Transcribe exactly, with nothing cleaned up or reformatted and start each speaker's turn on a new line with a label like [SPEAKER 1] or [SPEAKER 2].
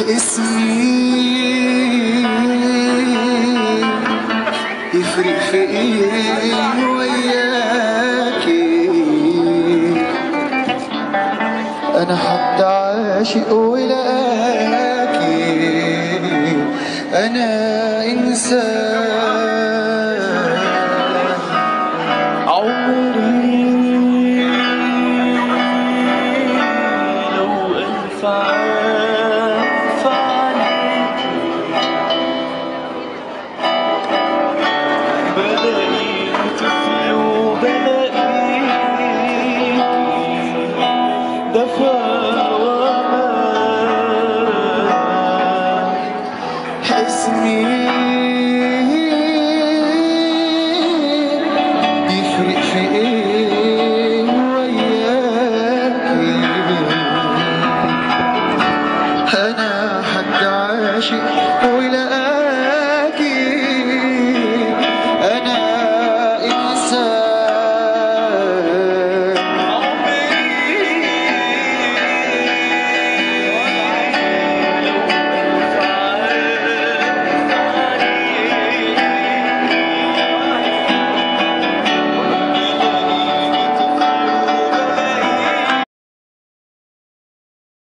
[SPEAKER 1] اسمي يفرق في ايه وياكي؟ انا حد عاشق ولقاكي، انا انسان عمري لو الف عام فعليك بلاقيك طفل وبلاقيك دفى اسمي يفرق في ايه